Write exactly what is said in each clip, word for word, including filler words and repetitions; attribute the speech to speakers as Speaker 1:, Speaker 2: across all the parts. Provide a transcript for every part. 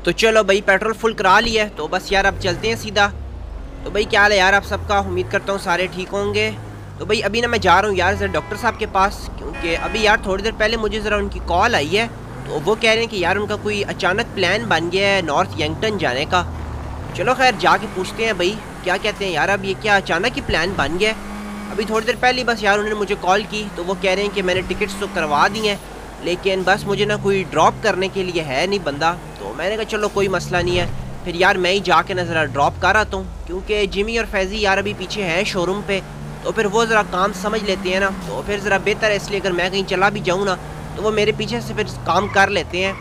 Speaker 1: तो चलो भाई पेट्रोल फुल करा लिया है, तो बस यार अब चलते हैं सीधा। तो भाई क्या हाल है यार आप सबका, उम्मीद करता हूँ सारे ठीक होंगे। तो भाई अभी ना मैं जा रहा हूँ यार ज़रा डॉक्टर साहब के पास, क्योंकि अभी यार थोड़ी देर पहले मुझे ज़रा उनकी कॉल आई है। तो वो कह रहे हैं कि यार उनका कोई अचानक प्लान बन गया है नॉर्थ यंगटन जाने का। चलो खैर जाके पूछते हैं भाई क्या कहते हैं यार, अब ये क्या अचानक ही प्लान बन गया है। अभी थोड़ी देर पहले बस यार उन्होंने मुझे कॉल की, तो वो कह रहे हैं कि मैंने टिकट्स तो करवा दी हैं, लेकिन बस मुझे ना कोई ड्रॉप करने के लिए है नहीं बंदा। तो मैंने कहा चलो कोई मसला नहीं है, फिर यार मैं ही जाके ना ज़रा ड्रॉप कर आता हूँ, क्योंकि जिमी और फैज़ी यार अभी पीछे हैं शोरूम पे, तो फिर वो ज़रा काम समझ लेते हैं ना, तो फिर ज़रा बेहतर है। इसलिए अगर मैं कहीं चला भी जाऊँ ना तो वो मेरे पीछे से फिर काम कर लेते हैं।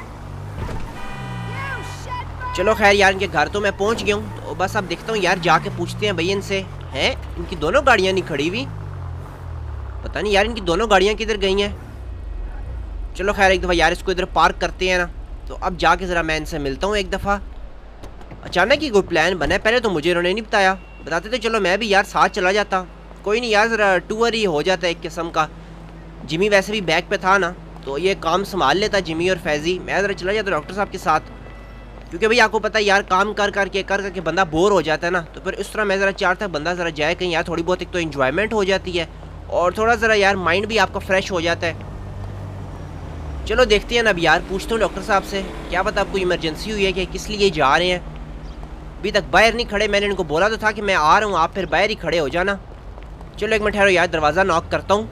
Speaker 1: चलो खैर यार इनके घर तो मैं पहुँच गया हूँ, तो बस अब देखता हूँ यार जाके पूछते हैं भैया इनसे। हैं इनकी दोनों गाड़ियाँ नहीं खड़ी हुई, पता नहीं यार इनकी दोनों गाड़ियाँ किधर गई हैं। चलो खैर एक दफ़ा यार इसको इधर पार्क करते हैं ना, तो अब जाके ज़रा मैं इनसे मिलता हूँ एक दफ़ा। अचानक ही कोई प्लान बना है, पहले तो मुझे इन्होंने नहीं बताया, बताते तो चलो मैं भी यार साथ चला जाता। कोई नहीं यार ज़रा टूर ही हो जाता है एक किस्म का। जिमी वैसे भी बैग पे था ना, तो ये काम संभाल लेता जिमी और फैज़ी, मैं ज़रा चला जाता डॉक्टर साहब के साथ, क्योंकि भाई आपको पता है यार काम कर कर के कर करके बंदा बोर हो जाता है ना, तो फिर इस तरह मैं ज़रा चाहता था बंदा ज़रा जाए कहीं यार, थोड़ी बहुत एक तो इन्जॉयमेंट हो जाती है और थोड़ा ज़रा यार माइंड भी आपका फ्रेश हो जाता है। चलो देखते हैं ना अब यार, पूछता हूँ डॉक्टर साहब से, क्या पता आपको इमरजेंसी हुई है कि किस लिए जा रहे हैं। अभी तक बाहर नहीं खड़े, मैंने इनको बोला तो था कि मैं आ रहा हूँ, आप फिर बाहर ही खड़े हो जाना। चलो एक मिनट ठहरो यार, दरवाज़ा नॉक करता हूँ।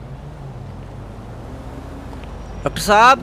Speaker 1: डॉक्टर साहब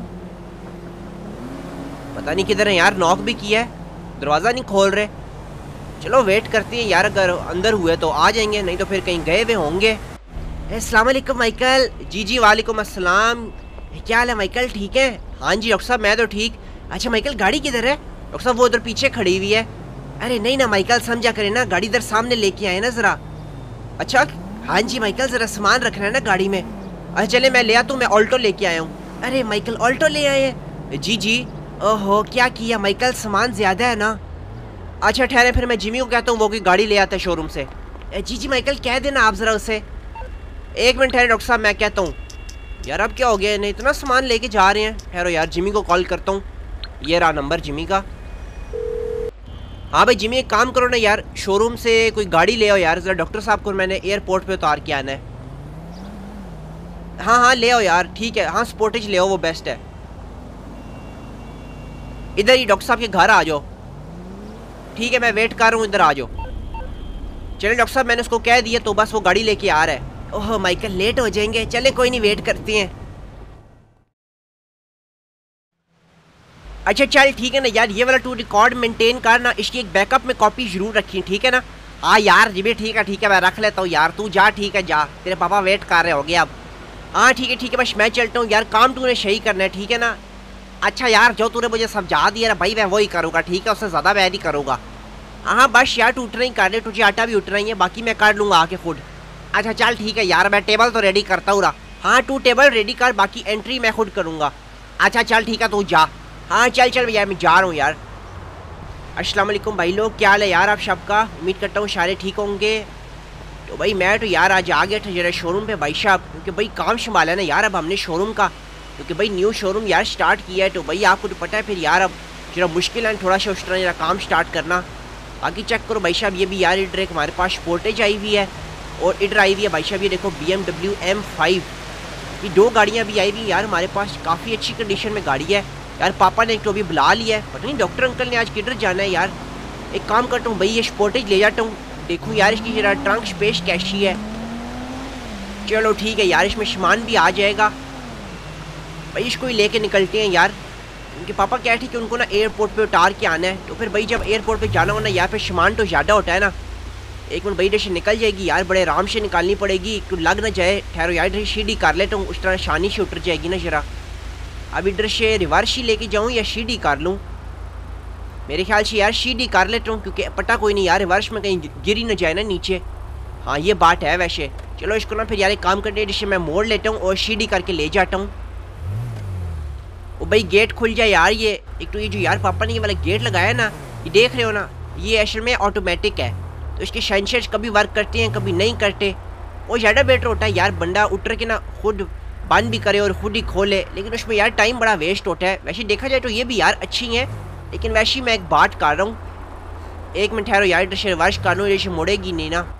Speaker 1: पता नहीं किधर है यार, नॉक भी किया है दरवाज़ा नहीं खोल रहे। चलो वेट करते हैं यार, अगर अंदर हुए तो आ जाएंगे, नहीं तो फिर कहीं गए हुए होंगे। अस्सलाम वालेकुम माइकल। जी जी वालेकुम अस्सलाम, क्या हाल है माइकल, ठीक है? हाँ जी डॉक्टर साहब मैं तो ठीक। अच्छा माइकल गाड़ी किधर है? डॉक्टर साहब वो उधर पीछे खड़ी हुई है। अरे नहीं ना माइकल, समझा करें ना, गाड़ी इधर सामने लेके आए ना ज़रा। अच्छा हाँ जी माइकल ज़रा सामान रखना है ना गाड़ी में। अच्छा चले मैं ले आता हूँ, मैं ऑल्टो लेके आया हूँ। अरे माइकल ऑल्टो ले आए हैं? जी जी। ओहो क्या किया माइकल, सामान ज़्यादा है ना। अच्छा ठहरे फिर मैं जिमी को कहता हूँ वो कोई गाड़ी ले आता है शोरूम से। जी जी माइकल कह देना आप ज़रा उसे। एक मिनट ठहरे डॉक्टर साहब मैं कहता हूँ। यार अब क्या हो गया, नहीं इतना सामान लेके जा रहे हैं। ठहरो यार जिमी को कॉल करता हूँ, ये रहा नंबर जिमी का। हाँ भाई जिमी एक काम करो ना यार, शोरूम से कोई गाड़ी ले आओ यार, ज़रा डॉक्टर साहब को मैंने एयरपोर्ट पे उतार के आना है। हाँ हाँ ले आओ यार, ठीक है। हाँ स्पोर्टेज ले आओ, वो बेस्ट है। इधर ही डॉक्टर साहब के घर आ जाओ। ठीक है मैं वेट कर रहा हूँ, इधर आ जाओ। चले डॉक्टर साहब मैंने उसको कह दिया, तो बस वो गाड़ी लेके आ रहा है। ओह माइकल लेट हो जाएंगे, चले कोई नहीं वेट करते हैं। अच्छा चल ठीक है ना यार, ये वाला टू रिकॉर्ड मेंटेन करना, इसकी एक बैकअप में कॉपी जरूर रखी, ठीक है ना? हाँ यार जी भी ठीक है ठीक है, मैं रख लेता हूँ यार, तू जा ठीक है जा, तेरे पापा वेट कर रहे होंगे अब। हाँ ठीक है ठीक है बस मैं चलता हूँ यार, काम तूने सही करना है ठीक है ना? अच्छा यार जो तूने मुझे समझा दिया ना भाई मैं वही करूँगा, ठीक है? उससे ज़्यादा मैं नहीं करूँगा। हाँ बस यार तू उतना ही कर ले, तुझे आटा भी उतना ही है, बाकी मैं कर लूँगा आके खुद। अच्छा चल ठीक है यार, मैं टेबल तो रेडी करता हूँ रहा। हाँ तू टेबल रेडी कर, बाकी एंट्री मैं खुद करूँगा। अच्छा चल ठीक है तू जा। हाँ चल चल भैया मैं जा रहा हूँ यार। अस्सलाम वालेकुम भाई लोग, क्या हाल है यार आप सबका, उम्मीद करता हूँ सारे ठीक होंगे। तो भाई मैं तो यार आज आ गया था जरा शोरूम पे भाई साहब, क्योंकि भाई काम संभाला ना यार अब हमने शोरूम का, क्योंकि भाई न्यू शोरूम यार स्टार्ट किया है। तो भाई आपको तो पता है फिर यार अब जरा मुश्किल है थोड़ा सा उस तरह जरा काम स्टार्ट करना। बाकी चेक करो भाई साहब, ये भी यार इधर एक हमारे पास स्पोर्टेज आई हुई है, और इधर आई हुई है भाई साहब ये देखो B M W M five. ये दो गाड़ियाँ भी आई हुई यार हमारे पास, काफ़ी अच्छी कंडीशन में गाड़ी है यार। पापा ने एक तो अभी बुला लिया है, पता नहीं डॉक्टर अंकल ने आज किधर जाना है यार। एक काम करता हूँ भाई ये स्पोर्टेज ले जाता हूँ, देखूँ यार इसकी जरा ट्रंक स्पेस कैसी है। चलो ठीक है यार, इसमें सामान भी आ जाएगा भाई, इसको ही लेके निकलते हैं यार। उनके पापा क्या है कि उनको ना एयरपोर्ट पे उतार के आना है, तो फिर भाई जब एयरपोर्ट पे जाना हो ना यहाँ पे सामान तो ज़्यादा होता है ना। एक मिनट भाई इधर से निकल जाएगी यार, बड़े आराम से निकालनी पड़ेगी, तो लग ना जाए। ठहरो यार इधर सीढ़ी कर लेता हूँ, उस तरह शानी से उतर जाएगी ना जरा। अब इधर से रिवर्स ही लेके जाऊँ या सीढ़ी कर लूँ? मेरे ख्याल से यार सीढ़ी कर लेता हूँ, क्योंकि पता कोई नहीं यार रिवर्स में कहीं गिरी ना जाए ना नीचे। हाँ ये बात है वैसे। चलो इसको ना फिर यार एक काम करते हैं, जिससे मैं मोड़ लेता हूँ और सीढ़ी करके ले जाता हूँ। ओ भाई गेट खुल जाए यार। ये एक तो ये जो यार पापा ने ये वाला गेट लगाया ना, ये देख रहे हो ना, ये असल में ऑटोमेटिक है, तो इसके सेंसर्स कभी वर्क करते हैं कभी नहीं करते। वो ज़्यादा बेटर होता है यार बंदा उतर के ना खुद बंद भी करे और खुद ही खोले, लेकिन उसमें यार टाइम बड़ा वेस्ट होता है। वैसे देखा जाए तो ये भी यार अच्छी है, लेकिन वैसे ही मैं एक बात कर रहा हूँ, एक मिनट ठहरो यार, इधर रिवर्स कर लूँ, जैसे मुड़ेगी नहीं ना।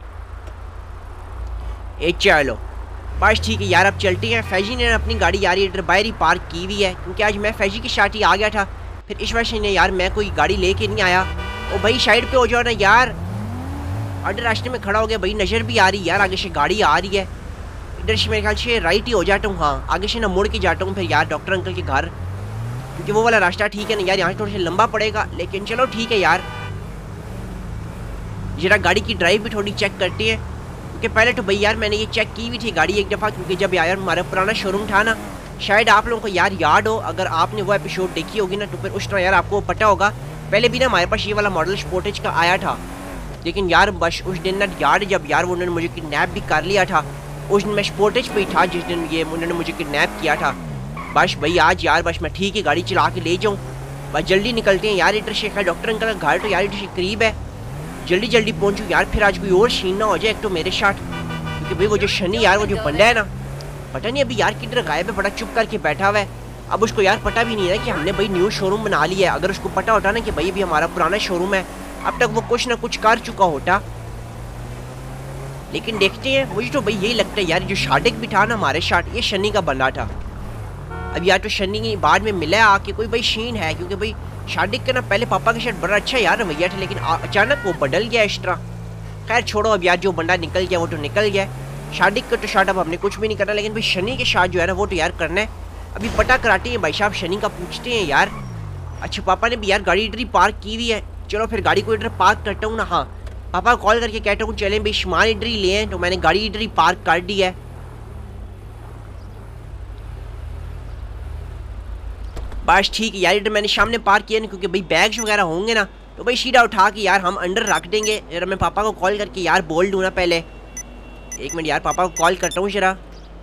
Speaker 1: ए चलो बस ठीक है यार, अब चलते हैं। फैजी ने अपनी गाड़ी यार इधर बाहर ही पार्क की हुई है, क्योंकि आज मैं फैजी की साथ ही आ गया था, फिर इस वजह से यार मैं कोई गाड़ी लेके नहीं आया। ओ भाई साइड पे हो जाओ ना यार, अरे रास्ते में खड़ा हो गया भाई, नज़र भी आ रही यार, आगे से गाड़ी आ रही है। इधर से मेरे ख्याल से राइट ही हो जाता हूँ, हाँ आगे से ना मुड़ के जाता हूँ फिर यार डॉक्टर अंकल के घर, क्योंकि वो वाला रास्ता ठीक है ना यार, यहाँ से थोड़ा सा लंबा पड़ेगा, लेकिन चलो ठीक है यार। जरा गाड़ी की ड्राइव भी थोड़ी चेक करते हैं, क्योंकि पहले तो भाई यार मैंने ये चेक की हुई थी गाड़ी एक दफ़ा, क्योंकि जब यार हमारा पुराना शोरूम था ना, शायद आप लोगों को यार याद हो, अगर आपने वो एपिसोड देखी होगी ना, तो फिर उस तरह यार आपको पता होगा, पहले भी ना हमारे पास ये वाला मॉडल स्पोर्टेज का आया था, लेकिन यार बस उस दिन ना यार जब यार वो उन्होंने मुझे किडनैप भी कर लिया था, उस दिन मैं स्पोर्टेज पे ही था जिस दिन ये उन्होंने मुझे किडनैप किया था। बस भाई आज यार बस मैं ठीक है गाड़ी चला के ले जाऊँ, बस जल्दी निकलते हैं यार। इधर से डॉक्टर अंकल का घर तो यार इधर से करीब है, जल्दी जल्दी पहुँचूँ यार, फिर आज कोई और सीन ना हो जाए एक तो मेरे साथ, क्योंकि भाई वो जो शनि यार वो जो बंदा है ना, पता नहीं अभी यार किधर गायब है, बड़ा चुप करके बैठा हुआ है। अब उसको यार पता भी नहीं है कि हमने भाई न्यू शोरूम बना लिया है, अगर उसको पता होता ना कि भाई अभी हमारा पुराना शोरूम है, अब तक वो कुछ ना कुछ कर चुका होता। लेकिन देखते हैं, मुझे तो भाई यही लगता है यार जो शादिक भी था ना हमारे साथ, ये शनि का बंदा था। अब यार तो शनि बाद में मिला आके कोई भाई शीन है, क्योंकि भाई शादिक के ना पहले पापा के साथ बड़ा अच्छा यार रवैया था, लेकिन अचानक वो बदल गया इस तरह। खैर छोड़ो, अब यार जो बंदा निकल गया वो तो निकल गया, शादिक का तो शायद अब हमने कुछ भी नहीं करना, लेकिन भाई शनि के साथ जो है ना वो तो यार करना है। अभी पता कराते हैं भाई साहब शनि का, पूछते हैं यार। अच्छा पापा ने भी यार गाड़ी इधर ही पार्क की हुई है, चलो फिर गाड़ी को इधर पार्क करता हूँ ना। हाँ पापा कॉल करके कहता हूँ चलें भाई सामान इधर ही ले, तो मैंने गाड़ी इधर ही पार्क कर दी है। बस ठीक है यार, इधर मैंने सामने पार्क किया ना, क्योंकि भाई बैग्स वगैरह होंगे ना तो भाई सीधा उठा के यार हम अंदर रख देंगे। जरा मैं पापा को कॉल करके यार बोल दूँ ना, पहले एक मिनट यार पापा को कॉल करता हूँ जरा।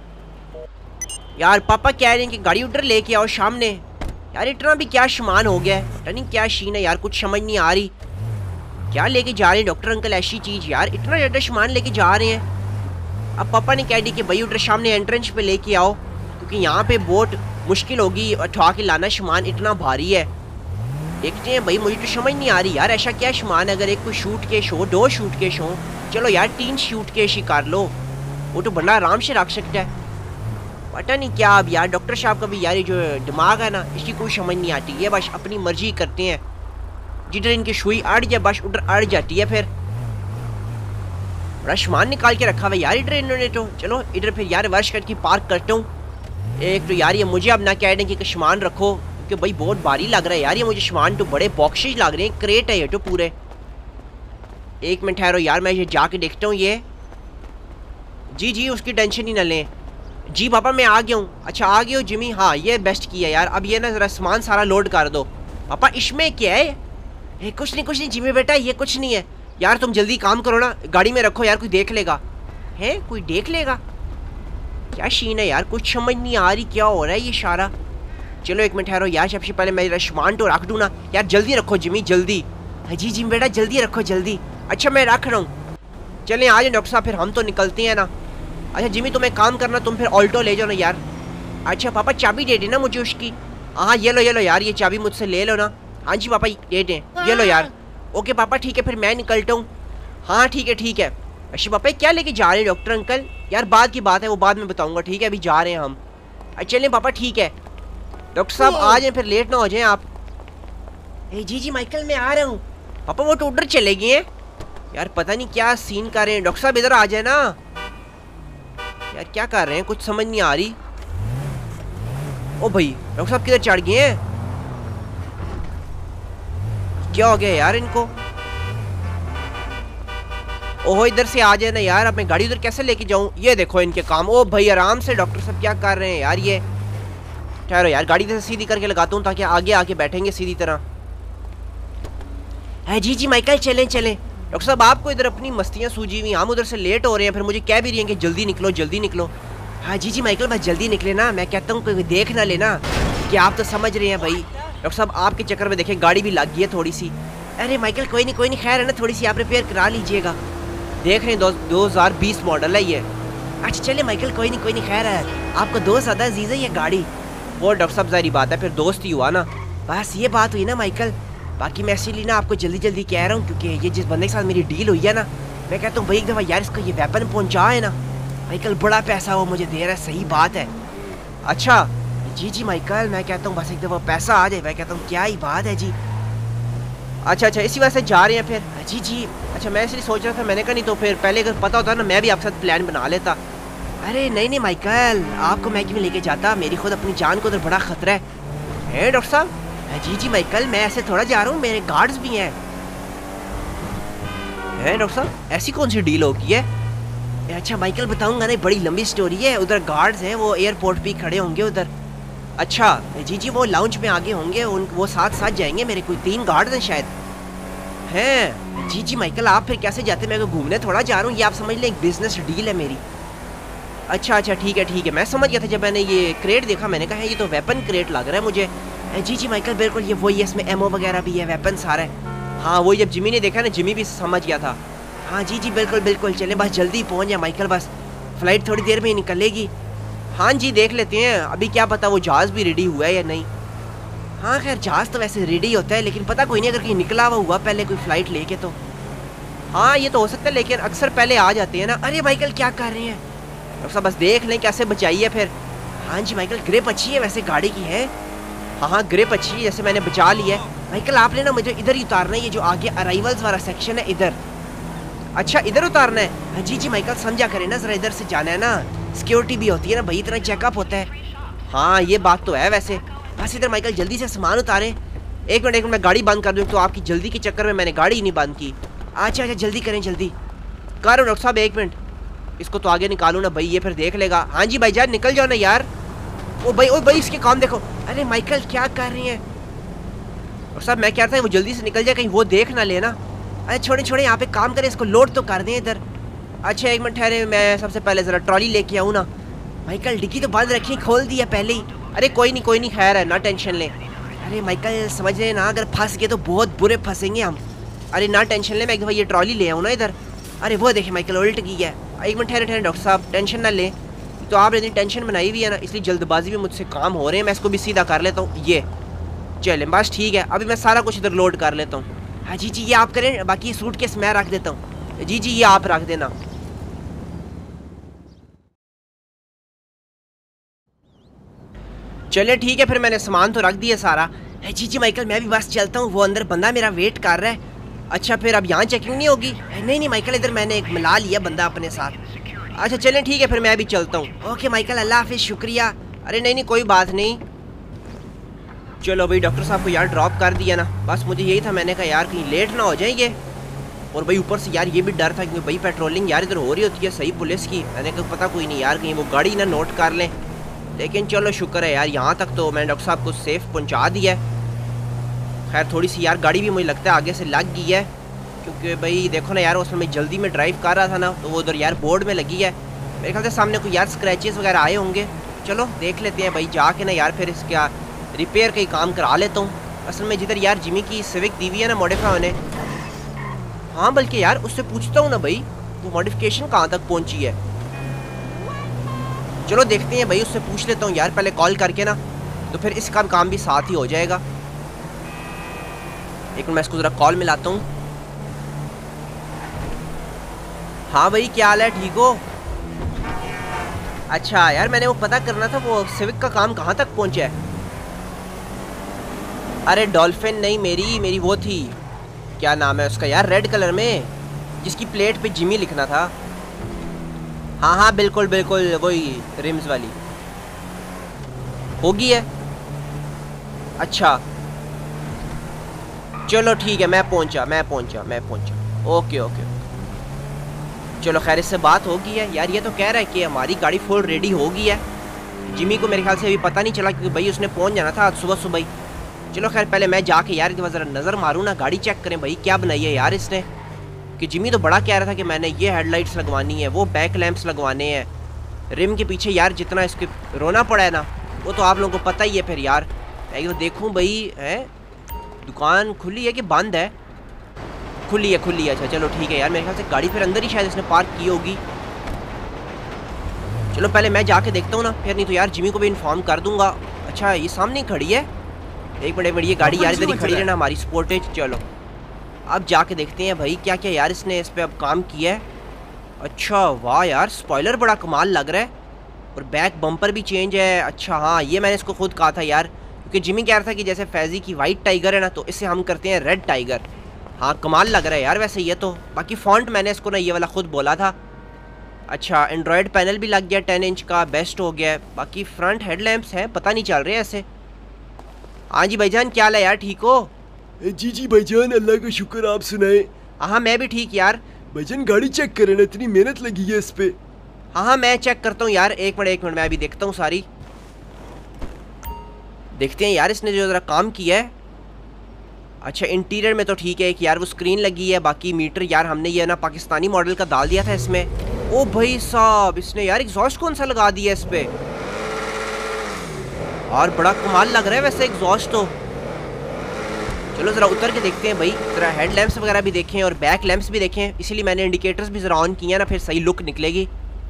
Speaker 1: यार पापा कह रहे हैं कि गाड़ी उधर लेके आओ सामने। यार इतना भी क्या सामान हो गया है, पता नहीं क्या शीन है यार, कुछ समझ नहीं आ रही क्या लेके जा रहे हैं डॉक्टर अंकल ऐसी चीज़ यार, इतना ज़्यादा सामान लेके जा रहे हैं। अब पापा ने कह दी कि भाई उधर सामने एंट्रेंस पे लेके आओ, क्योंकि यहाँ पे बहुत मुश्किल होगी उठा के लाना, सामान इतना भारी है। देखते हैं भाई, मुझे तो समझ नहीं आ रही यार ऐसा क्या सामान, अगर एक कोई शूट केस हो, दो शूट केस हो, चलो यार तीन शूट केस ही कर लो, वो तो बंदा आराम से रख सकता है। पता नहीं क्या अब यार डॉक्टर साहब का भी यार जो दिमाग है ना इसकी कोई समझ नहीं आती, ये बस अपनी मर्जी करते हैं, जिधर इनकी सुई अड़ जाए बस उधर अड़ जाती है। फिर बड़ा सामान निकाल के रखा हुआ यार इधर इन्होंने, तो चलो इधर फिर यार वर्ष करके पार्क करता हूँ। एक तो यार ये मुझे अब ना कह दें कि सामान रखो, क्योंकि भाई बहुत भारी लग रहा है यार ये मुझे, सामान तो बड़े बॉक्सेज लग रहे हैं, क्रेट है ये तो पूरे। एक मिनट ठहरो यार, मैं ये जाके देखता हूँ ये। जी जी उसकी टेंशन ही ना लें। जी पापा मैं आ गया हूँ। अच्छा आ गया हो जिमी, हाँ ये बेस्ट किया यार। अब ये ना ज़रा सामान सारा लोड कर दो। पापा इसमें क्या है? ए, कुछ नहीं कुछ नहीं जिमी बेटा, ये कुछ नहीं है यार, तुम जल्दी काम करो ना, गाड़ी में रखो यार, कोई देख लेगा। है कोई देख लेगा? क्या शीन है यार, कुछ समझ नहीं आ रही क्या हो रहा है ये सारा। चलो एक मिनट ठहरो यार, सबसे पहले मैं सामान तो रख दूँ ना यार, जल्दी रखो जिमी जल्दी। जी जिमी बेटा जल्दी रखो जल्दी। अच्छा मैं रख रहा हूँ, चलें आ जाए डॉक्टर साहब, फिर हम तो निकलते हैं ना। अच्छा जिमी तुम्हें काम करना, तुम फिर ऑल्टो ले जाओ ना यार। अच्छा पापा चाबी दे देना मुझे उसकी। हाँ ये लो ये लो यार, ये चाबी मुझसे ले लो ना। हाँ जी पापा दे दें, ये लो यार। ओके पापा ठीक है, फिर मैं निकलता हूँ। हाँ ठीक है ठीक है। अच्छा पापा क्या लेके जा रहे हैं डॉक्टर अंकल? यार बाद की बात है, वो बाद में बताऊँगा, ठीक है अभी जा रहे हैं हम। अच्छा चलें पापा ठीक है। डॉक्टर साहब आ जाएं, फिर लेट ना हो जाएं आप। ए जी जी माइकल मैं आ रहा हूँ। पापा वो तो उधर चले गए हैं यार, पता नहीं क्या सीन कर रहे हैं। डॉक्टर साहब इधर आ जाए ना यार, क्या कर रहे हैं कुछ समझ नहीं आ रही। ओ भाई डॉक्टर साहब किधर चढ़ गए हैं? क्या हो गया यार इनको? ओहो इधर से आ जाए ना यार, अब मैं गाड़ी उधर कैसे लेके जाऊं? ये देखो इनके काम। ओ भाई आराम से डॉक्टर साहब क्या कर रहे हैं यार ये। ठहरो यार, गाड़ी इधर सीधी करके लगाता हूँ ताकि आगे आके बैठेंगे सीधी तरह। है जी जी माइकल चलें चलें। डॉक्टर साहब आपको इधर अपनी मस्तियाँ सूझी हुई, हम उधर से लेट हो रहे हैं, फिर मुझे कह भी रही हैं कि जल्दी निकलो जल्दी निकलो। हाँ जी जी माइकल बस जल्दी निकले ना, मैं कहता हूँ कोई देख ना लेना, कि आप तो समझ रहे हैं भाई। डॉक्टर साहब आपके चक्कर में देखें गाड़ी भी लग गई है थोड़ी सी। अरे माइकल कोई नहीं कोई नहीं, खैर है ना, थोड़ी सी आप रिपेयर करा लीजिएगा। देख रहे हैं दो हज़ार बीस मॉडल है ये। अच्छा चले माइकल कोई नहीं कोई नहीं, खैर है आपका दोस्त ज़्यादा अजीज़ है ये गाड़ी। वो डॉक्टर साहब ज़ाहिर बात है फिर दोस्त ही हुआ ना, बस ये बात हुई ना माइकल। बाकी मैं इसीलिए ना आपको जल्दी जल्दी कह रहा हूँ, क्योंकि ये जिस बंदे के साथ मेरी डील हुई है ना, मैं कहता हूँ भाई एक दफ़ा यार इसका ये वेपन पहुँचा है ना, माइकल बड़ा पैसा वो मुझे दे रहा है। सही बात है। अच्छा जी जी माइकल, मैं कहता हूँ बस एक दफ़ा पैसा आ जाए। मैं कहता हूँ क्या ही बात है जी। अच्छा अच्छा, इसी वजह से जा रहे हैं फिर? जी जी। अच्छा मैं इसलिए सोच रहा था, मैंने कहा नहीं तो फिर पहले अगर पता होता ना मैं भी आपके साथ प्लान बना लेता। अरे नहीं नहीं माइकल, आपको मैं क्यों में लेके जाता, मेरी खुद अपनी जान को तो बड़ा खतरा है। हैं डॉक्टर साहब? जी जी माइकल, मैं ऐसे थोड़ा जा रहा हूँ, मेरे गार्ड्स भी हैं। हैं डॉक्टर साहब, ऐसी कौन सी डील होगी है? अच्छा माइकल बताऊंगा ना, बड़ी लंबी स्टोरी है। उधर गार्ड्स हैं, वो एयरपोर्ट पे खड़े होंगे उधर। अच्छा जी जी, वो लाउंज में आगे होंगे, उन वो साथ साथ जाएंगे मेरे, कोई तीन गार्ड्स हैं शायद। हैं जी जी माइकल, आप फिर कैसे जाते? मैं घूमने थोड़ा जा रहा हूँ, ये आप समझ लें एक बिजनेस डील है मेरी। अच्छा अच्छा ठीक है ठीक है, मैं समझ गया था जब मैंने ये क्रेट देखा, मैंने कहा ये तो वेपन क्रेट लग रहा है मुझे। जी जी माइकल बिल्कुल ये वही है, इसमें एमओ वगैरह भी है, वेपन सारा है। हाँ वही, जब जिमी ने देखा ना, जिमी भी समझ गया था। हाँ जी जी बिल्कुल बिल्कुल, चले बस जल्दी पहुँच जाए माइकल, बस फ्लाइट थोड़ी देर में ही निकलेगी। हाँ जी देख लेते हैं, अभी क्या पता वो जहाज़ भी रेडी हुआ है या नहीं। हाँ खैर जहाज़ तो वैसे रेडी होता है, लेकिन पता कोई नहीं, अगर कहीं निकला हुआ हुआ पहले कोई फ़्लाइट लेके तो हाँ ये तो हो सकता है, लेकिन अक्सर पहले आ जाते हैं ना। अरे माइकल क्या कर रहे हैं? डॉक्टर साहब बस देख लें कैसे बचाइए फिर। हाँ जी माइकल, ग्रिप अच्छी है वैसे गाड़ी की है। हाँ हाँ ग्रिप अच्छी है, जैसे मैंने बचा लिया है। माइकल आपने ना मुझे इधर ही उतारना है, ये जो आगे अराइवल्स वाला सेक्शन है इधर। अच्छा इधर उतारना है? हाँ जी जी माइकल समझा करें ना, ज़रा इधर से जाना है ना, सिक्योरिटी भी होती है ना भाई, इतना चेकअप होता है। हाँ ये बात तो है वैसे। बस इधर माइकल जल्दी से सामान उतारें। एक मिनट एक मिनट, मैं गाड़ी बंद कर दूँ, तो आपकी जल्दी के चक्कर में मैंने गाड़ी ही नहीं बंद की। अच्छा अच्छा जल्दी करें, जल्दी करो डॉक्टर साहब, एक मिनट इसको तो आगे निकालूँ ना भाई, ये फिर देख लेगा। हाँ जी भाई जान निकल जाओ ना यार। ओ भाई ओ भाई इसके काम देखो। अरे माइकल क्या कर रही हैं? डॉक्टर साहब मैं कह रहा था वो जल्दी से निकल जाए, कहीं वो देख ना लेना। अरे छोड़े छोड़े, यहाँ पे काम करें, इसको लोड तो कर दें इधर। अच्छा एक मिनट ठहरे, मैं सबसे पहले ज़रा ट्रॉली लेके आऊँ ना। माइकल डिक्की तो बंद रखी, खोल दिया पहले ही। अरे कोई नहीं कोई नहीं, खैर है ना, टेंशन ले। अरे माइकल समझ रहे ना, अगर फंस गए तो बहुत बुरे फंसेंगे हम। अरे ना टेंशन ले, मैं एक दफ़ा ये ट्रॉली ले आऊँ ना इधर। अरे वो देखे माइकल उल्ट गई है। एक मिनट ठहरे ठहरे डॉक्टर साहब, टेंशन ना ले, तो आपने इतनी टेंशन बनाई हुई है ना, इसलिए जल्दबाजी में मुझसे काम हो रहे हैं। मैं इसको भी सीधा कर लेता हूँ, ये चले बस ठीक है। अभी मैं सारा कुछ इधर लोड कर लेता हूँ। हाँ जी जी ये आप करें, बाकी सूट केस मैं रख देता हूँ। जी जी ये आप रख देना। चले ठीक है फिर, मैंने सामान तो रख दिया सारा। जी जी माइकल मैं भी बस चलता हूँ, वो अंदर बंदा मेरा वेट कर रहा है। अच्छा फिर अब यहाँ चेकिंग नहीं होगी? नहीं नहीं माइकल, इधर मैंने एक मिला लिया बंदा अपने साथ। अच्छा चलें ठीक है फिर, मैं भी चलता हूँ। ओके माइकल अल्लाह हाफिज़, शुक्रिया। अरे नहीं नहीं कोई बात नहीं। चलो भाई डॉक्टर साहब को यार ड्रॉप कर दिया ना, बस मुझे यही था, मैंने कहा यार कहीं लेट ना हो जाएंगे। और भाई ऊपर से यार ये भी डर था क्योंकि भाई पेट्रोलिंग यार इधर हो रही होती है सही पुलिस की। मैंने कहा पता कोई नहीं यार कहीं वो गाड़ी ना नोट कर लें, लेकिन चलो शुक्र है यार यहाँ तक तो मैंने डॉक्टर साहब को सेफ पहुँचा दिया है। खैर थोड़ी सी यार गाड़ी भी मुझे लगता है आगे से लग गई है, क्योंकि भाई देखो ना यार उसमें मैं जल्दी में ड्राइव कर रहा था ना, तो वो उधर यार बोर्ड में लगी है। मेरे ख्याल से सामने कोई यार स्क्रैचेस वगैरह आए होंगे। चलो देख लेते हैं भाई जाके ना यार, फिर इसका रिपेयर का ही काम करा लेता हूँ। असल में जिधर यार जिमी की सिविक दी हुई है ना मॉडिफाई होने, हाँ बल्कि यार उससे पूछता हूँ ना भाई वो मॉडिफिकेशन कहाँ तक पहुँची है। चलो देखते हैं भाई, उससे पूछ लेता हूँ यार पहले कॉल करके ना, तो फिर इसका काम भी साथ ही हो जाएगा। एक मिनट मैं इसको ज़रा कॉल मिलाता हूँ। हाँ भाई क्या हाल है, ठीक हो? अच्छा यार मैंने वो पता करना था वो सिविक का काम कहाँ तक पहुँचा है। अरे डॉल्फिन नहीं, मेरी मेरी वो थी, क्या नाम है उसका यार, रेड कलर में जिसकी प्लेट पे जिमी लिखना था। हाँ हाँ बिल्कुल बिल्कुल वही रिम्स वाली होगी है। अच्छा चलो ठीक है, मैं पहुंचा मैं पहुंचा मैं पहुंचा ओके ओके चलो खैर इससे बात हो गई है। यार ये तो कह रहा है कि हमारी गाड़ी फुल रेडी हो गई है। जिमी को मेरे ख्याल से अभी पता नहीं चला क्योंकि भाई उसने पहुंच जाना था आज सुबह सुबह ही। चलो खैर पहले मैं जाके यार एक बार ज़रा नज़र मारूँ ना, गाड़ी चेक करें भाई क्या बनाई है यार इसने। कि जिमी तो बड़ा कह रहा था कि मैंने ये हेडलाइट्स लगवानी है, वो बैक लैंप्स लगवाने हैं, रिम के पीछे यार जितना इसके रोना पड़ा है ना वो तो आप लोगों को पता ही है। फिर यार मैं तो देखूँ भाई है दुकान खुली है कि बंद है? खुली है खुली है। अच्छा चलो ठीक है यार, मेरे ख्याल से गाड़ी फिर अंदर ही शायद इसने पार्क की होगी। चलो पहले मैं जाके देखता हूँ ना, फिर नहीं तो यार जिमी को भी इन्फॉर्म कर दूंगा। अच्छा ये सामने खड़ी है, एक मिनट एक मिनट, ये गाड़ी यार इधर ही खड़ी रहना हमारी स्पोर्टेज। चलो अब जाके देखते हैं भाई क्या क्या यार इसने इस पे अब काम किया है। अच्छा वाह यार, स्पॉइलर बड़ा कमाल लग रहा है और बैक बम्पर भी चेंज है। अच्छा हाँ, ये मैंने इसको खुद कहा था यार, क्योंकि जिमी कह रहा था कि जैसे फैजी की वाइट टाइगर है ना, तो इसे हम करते हैं रेड टाइगर। हाँ कमाल लग रहा है यार वैसे ये तो। बाकी फॉन्ट मैंने इसको ना ये वाला खुद बोला था। अच्छा एंड्रॉयड पैनल भी लग गया टेन इंच का, बेस्ट हो गया है। बाकी फ्रंट हेडलैम्प्स हैं, पता नहीं चल रहे हैं ऐसे। हाँ जी भाईजान, क्या हाल है यार, ठीक हो?
Speaker 2: जी जी भाईजान, अल्लाह का शुक्र, आप सुनाए?
Speaker 1: हाँ मैं भी ठीक यार।
Speaker 2: भाईजान गाड़ी चेक करें ना, इतनी मेहनत लगी है इस पे।
Speaker 1: हाँ हाँ मैं चेक करता हूँ यार, एक मिनट एक मिनट, मैं अभी देखता हूँ सारी। देखते हैं यार इसने जो ज़रा काम किया है। अच्छा इंटीरियर में तो ठीक है, एक यार वो स्क्रीन लगी है। बाकी मीटर यार हमने ये ना पाकिस्तानी मॉडल का डाल दिया था इसमें। ओ भाई साहब, इसने यार एग्जॉस्ट कौन सा लगा दिया इस पे, और बड़ा कमाल लग रहा है वैसे एग्जॉस्ट तो। चलो ज़रा उतर के देखते हैं भाई, ज़रा हेड लैंप्स वगैरह भी देखें और बैक लैंप्स भी देखें, इसीलिए मैंने इंडिकेटर्स भी ज़रा ऑन किए हैं ना, फिर सही लुक निकलेगी।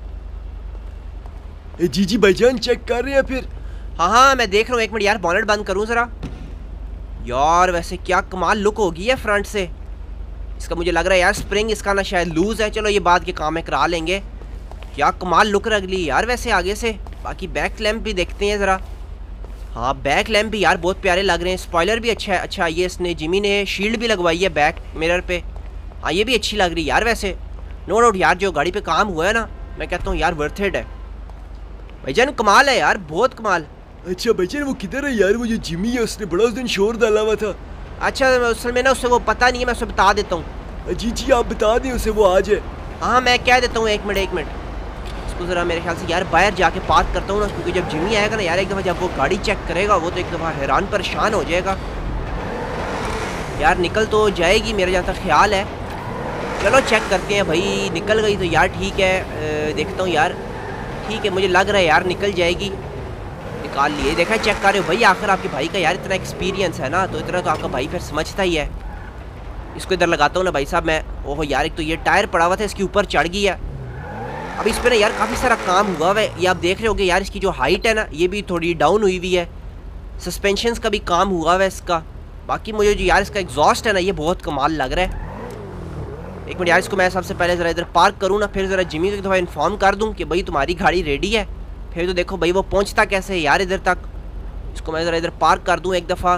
Speaker 2: जी जी भाईजान चेक कर रहे हैं फिर?
Speaker 1: हाँ हाँ मैं देख रहा हूँ, एक मिनट यार बॉनेट बंद करूँ ज़रा। यार वैसे क्या कमाल लुक होगी है फ्रंट से इसका। मुझे लग रहा है यार स्प्रिंग इसका ना शायद लूज़ है, चलो ये बाद के काम में करा लेंगे। क्या कमाल लुक रख ली यार वैसे आगे से। बाकी बैक लैंप भी देखते हैं ज़रा। हाँ बैक लैंप भी यार बहुत प्यारे लग रहे हैं, स्पॉइलर भी अच्छा है। अच्छा ये इसने जिमी ने शील्ड भी लगवाई है बैक मिरर पे। हाँ ये भी अच्छी लग रही है यार वैसे। नो डाउट यार जो गाड़ी पे काम हुआ है ना, मैं कहता हूँ यार वर्थ इट है भाईजान, कमाल है यार, बहुत कमाल।
Speaker 2: अच्छा भाईजान वो किधर है यार, वो जो जिमी है उसने बड़ा उस दिन शोर डाला हुआ था।
Speaker 1: अच्छा असल में ना उससे वो पता नहीं है, मैं उसे बता देता हूँ।
Speaker 2: जी जी आप बता दें उसे, वो आ जाए।
Speaker 1: हाँ मैं कह देता हूँ, एक मिनट एक मिनट इसको ज़रा मेरे ख्याल से यार बाहर जाके पार्क करता हूँ ना, क्योंकि जब जिमी आएगा ना यार एक दफ़ा जब वो गाड़ी चेक करेगा वो तो एक दफ़ा हैरान परेशान हो जाएगा यार। निकल तो जाएगी मेरा जहाँ तक ख्याल है। चलो चेक करते हैं भाई, निकल गई तो यार ठीक है। देखता हूँ यार, ठीक है मुझे लग रहा है यार निकल जाएगी। निकाल लिए, देखा है चेक कर रहे हो भाई, आखिर आपके भाई का यार इतना एक्सपीरियंस है ना, तो इतना तो आपका भाई फिर समझता ही है। इसको इधर लगाता हूँ ना भाई साहब मैं। ओहो यार एक तो ये टायर पड़ा हुआ था, इसके ऊपर चढ़ गई है। अब इस पर ना यार काफ़ी सारा काम हुआ है, ये आप देख रहे होगे यार, इसकी जो हाइट है ना ये भी थोड़ी डाउन हुई हुई है। सस्पेंशंस का भी काम हुआ है इसका। बाकी मुझे जो यार इसका एग्जॉस्ट है ना ये बहुत कमाल लग रहा है। एक मिनट यार इसको मैं सबसे पहले ज़रा इधर पार्क करूँ ना, फिर ज़रा जिमी को एक दफ़ा इन्फॉर्म कर दूँ कि भाई तुम्हारी गाड़ी रेडी है। फिर तो देखो भाई वो पहुँचता कैसे है यार इधर तक। इसको मैं ज़रा इधर पार्क कर दूँ एक दफ़ा।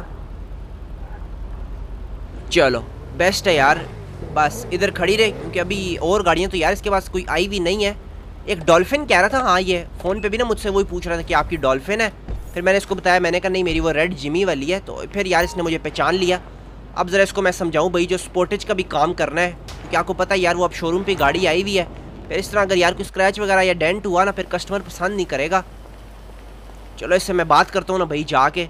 Speaker 1: चलो बेस्ट है यार, बस इधर खड़ी रहे, क्योंकि अभी और गाड़ियाँ तो यार इसके पास कोई आई भी नहीं है। एक डॉल्फिन कह रहा था, हाँ ये फ़ोन पे भी ना मुझसे वही पूछ रहा था कि आपकी डॉल्फिन है। फिर मैंने इसको बताया, मैंने कहा नहीं मेरी वो रेड जिमी वाली है। तो फिर यार इसने मुझे पहचान लिया। अब ज़रा इसको मैं समझाऊँ भाई जो स्पोर्टेज का भी काम करना है, क्योंकि आपको पता है यार वो अब शोरूम पे गाड़ी आई हुई है। फिर इस तरह अगर यार कोई स्क्रैच वगैरह या डेंट हुआ ना, फिर कस्टमर पसंद नहीं करेगा। चलो इससे मैं बात करता हूँ ना भाई जाके।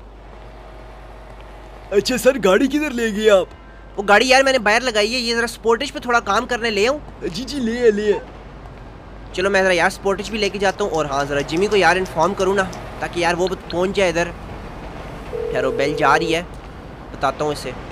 Speaker 2: अच्छा सर गाड़ी किधर ले गए आप?
Speaker 1: वो गाड़ी यार मैंने बाहर लगाई है, ये ज़रा स्पोर्टेज पे थोड़ा काम करने ले आऊँ।
Speaker 2: जी जी ले ले।
Speaker 1: चलो मैं ज़रा यार स्पोर्टेज भी लेके जाता हूँ, और हाँ ज़रा जिमी को यार इन्फॉर्म करूँ ना, ताकि यार वो पहुँच जाए इधर। यार बेल जा रही है, बताता हूँ इसे।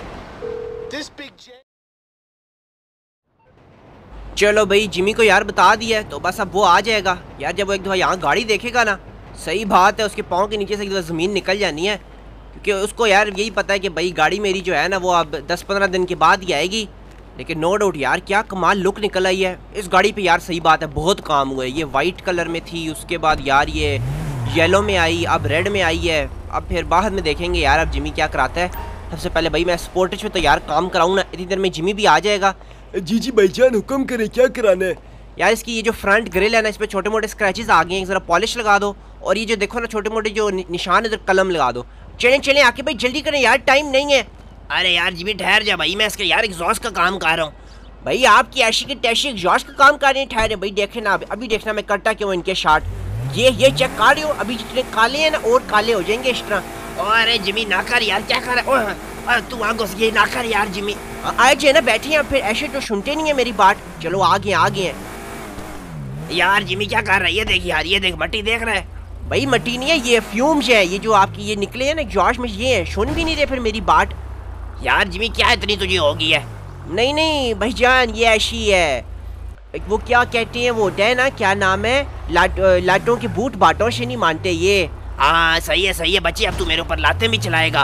Speaker 1: चलो भाई जिमी को यार बता दिया है, तो बस अब वो आ जाएगा यार। जब वो एक दफ़ा यहाँ गाड़ी देखेगा ना, सही बात है उसके पाँव के नीचे से एक दफ़ा ज़मीन निकल जानी है, क्योंकि उसको यार यही पता है कि भाई गाड़ी मेरी जो है ना वो अब दस पंद्रह दिन के बाद ही आएगी। लेकिन नो डाउट यार क्या कमाल लुक निकल आई है इस गाड़ी पे यार, सही बात है बहुत काम हुआ है। ये वाइट कलर में थी, उसके बाद यार ये येलो में आई, अब रेड में आई है। अब फिर बाद में देखेंगे यार अब जिमी क्या कराता है। सबसे पहले भाई मैं स्पोर्टेज में तो यार काम कराऊँ ना, इतनी देर में जिमी भी आ जाएगा।
Speaker 2: जी जी भाईजान हुक्म करें, क्या कराना है?
Speaker 1: यार इसकी ये जो फ्रंट ग्रिल है ना, इस पर छोटे मोटे स्क्रैचेस आ गए हैं, ज़रा पॉलिश लगा दो। और ये जो देखो ना छोटे मोटे जो निशान इधर कलम लगा दो। चलें चलें आके भाई जल्दी करें यार, टाइम नहीं है। अरे यार जिमी ठहर जा भाई, मैं इसके यार एग्जॉस्ट का काम कर रहा हूँ। भाई आपकी ऐशी की तैशी एग्जॉस्ट का काम कर रहे हैं, ठहरे भाई देखे ना, अभी देखना मैं करता क्यों इनके शार्ट। ये ये चेक कर रही हो, अभी जितने काले हैं ना और काले हो जाएंगे इस तरह। अरे जिमी ना कर यार, क्या कर रहा है तू? वहाँ घुस गई, ना कर यार जिमी। आए जे ना बैठे हैं, फिर ऐसे तो सुनते नहीं है मेरी बात। चलो आ गए आ गए हैं यार। जिमी क्या कर रहा है? ये देख यार, ये देख मट्टी देख रहा है। भाई मट्टी नहीं है, ये फ्यूम्स है, ये जो आपकी ये निकले हैं ना एग्जॉस्ट में, ये है। सुन भी नहीं रहे फिर मेरी बात। यार जिमी क्या इतनी तुझे होगी है? नहीं नहीं भाईजान ये ऐसी है, वो क्या कहते हैं वो होता है ना, क्या नाम है, लाट, लाटों के बूट बाटों से नहीं मानते ये। हाँ सही है सही है बच्चे, अब तू मेरे ऊपर लाते भी चलाएगा।